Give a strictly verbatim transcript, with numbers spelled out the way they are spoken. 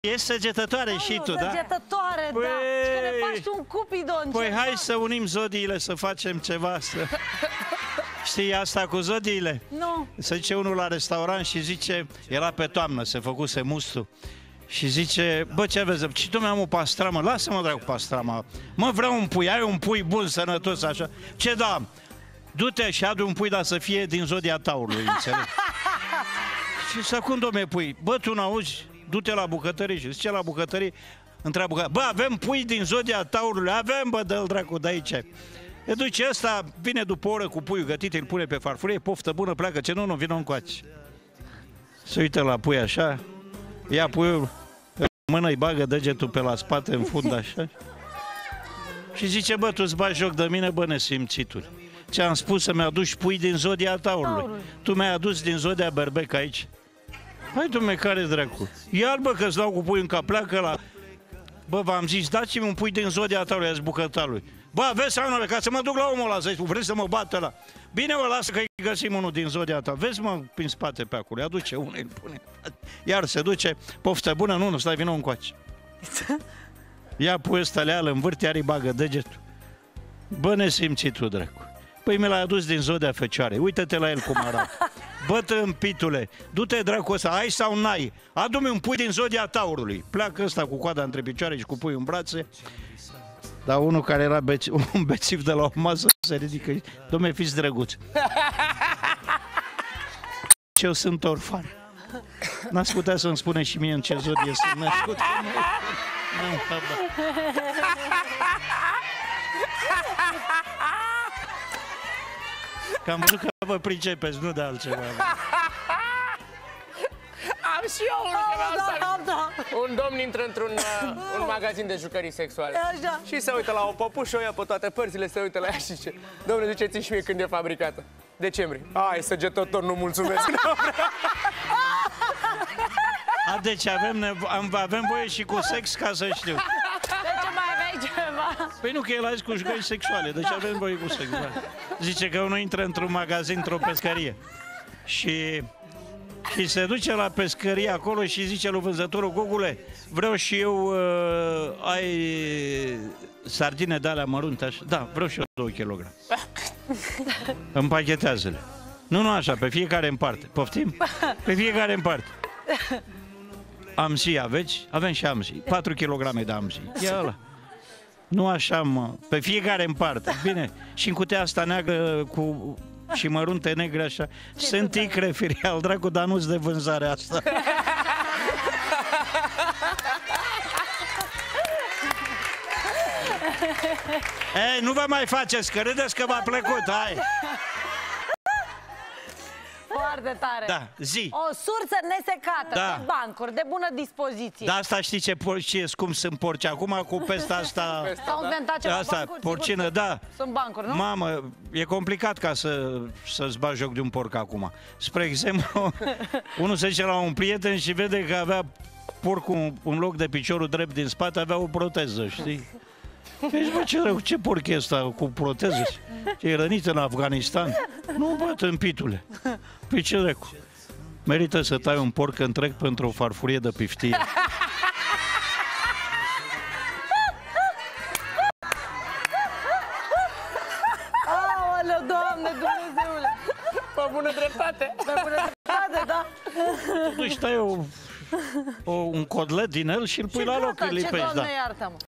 Ești săgetătoare și tu, da? Săgetătoare, Păi... da. Și că ne faci tu un cupidon. Păi ceva. hai să unim zodiile, să facem ceva, să... Știi asta cu zodiile? Nu. Se zice unul la restaurant și zice, era pe toamnă, se făcuse mustul. Și zice, bă, ce aveți? Și tu mi-am o pastramă, lasă-mă, drag, pastrama. Mă, vreau un pui, ai un pui bun, sănătos, așa. Ce da? Du-te și adu un pui, dar să fie din zodia taurului, înțeleg? Și să cum, domne, pui? Bă, tu n-auzi? Du-te la bucătărie și zice la bucătărie, întreabă bucătărie, bă, avem pui din zodia taurului? Avem, bă, dă-l dracu de aici. E duce ăsta, vine după o oră cu puiul gătit, îl pune pe farfurie, poftă bună, pleacă, ce nu, nu, vină încoace. Se uită la pui așa, ia puiul, pe mână îi bagă degetul pe la spate, în fund așa. Și zice, bă, tu îți bagi joc de mine, bă, nesimțituri. Ce-am spus să-mi aduci pui din zodia taurului. Tu mi-ai adus din zodia berbec aici. Hai, dom'le, care dracu? Ia-l, bă, că-ți dau cu pui în cap, pleacă la... Bă, v-am zis, dați-mi un pui din zodia taurului, a zis bucătarului. Bă, vezi, Anule, ca să mă duc la omul ăla, să-i vrei să mă bată ăla. Bine, mă, lasă că-i găsim unul din zodia ta. Vezi, mă, prin spate pe acolo, aduce unul, îl pune. Iar se duce, poftă bună, nu, nu, stai, vină încoace. Ia puiul ăsta, le-al, învârte, iar îi bagă degetul. Bă, nesimțit tu, dracu. Păi mi l-ai adus din zodia fecioarei, uită-te la el cum arată. Bă, tâmpitule, du-te, dracu ăsta, ai sau n-ai? Adu-mi un pui din zodia taurului. Pleacă ăsta cu coada între picioare și cu puiul în brațe. Dar unul care era beț un bețiv de la o masă se ridică și... Dom'le, fiți drăguți. Și eu sunt orfan. N-ați putea să-mi spune și mie în ce zodie sunt născut? Nu, că am văzut că vă pricepeți, nu de altceva. Am și eu unul, că vreau să... Da, da. Un domn intră într-un uh, un magazin de jucării sexuale. Așa. Și se uită la o păpușă, o ia pe toate părțile, se uită la ea și zice: domnule, ziceți-mi și mie când e fabricată. Decembrie. Ai, săgetător, nu mulțumesc. A, deci avem, nevo- avem voie și cu sex, ca să știu. De ce mai aveai ceva? Păi nu, că el a zis cu jucării sexuale, deci avem voie cu sex. Da. Zice că unul intră într-un magazin, într-o pescărie. Și... Și se duce la pescărie acolo și zice lui vânzătorul: Gogule, vreau și eu, uh, ai sardine de alea mărunte așa? Da, vreau și eu două kilograme. Împachetează-le. Nu, nu așa, pe fiecare în parte. Poftim? Pe fiecare în parte. Amzi aveți? Avem și amzi. patru kilograme de amzi. Ia ăla. Nu așa, mă. Pe fiecare în parte. Bine. Și în cutia asta neagră cu... și mărunte negre așa. Sunt icre, firial, dracu, dar nu-ți de vânzare asta. Ei, nu vă mai faceți, că râdeți că v-a plăcut, hai! Foarte tare. Da, zi. O sursă nesecată, Da. de bancuri, de bună dispoziție. Da, asta știi ce porci, cum sunt porci. Acum cu pesta asta... S-au inventat ceva Asta, bancuri, porcină, sigur, da. sunt bancuri, nu? Mamă, e complicat ca să, să-ți bagi joc de un porc acum. Spre exemplu, unul se duce la un prieten și vede că avea porcul în loc de piciorul drept din spate, avea o proteză, știi? Deci, bă, ce rău, ce porc e ăsta cu proteză? Ce e rănit în Afganistan? Nu, bă, tâmpitule. Păi ce recu? Merită să tai un porc întreg pentru o farfurie de piftie. Aoleu, Doamne, Dumnezeule! Pe bună dreptate. Pe bună dreptate, da? Tu își tai o, o, un codlet din el și îl pui Și la loc, gata, îl ce, lipești, Doamne, da. iartă-mă!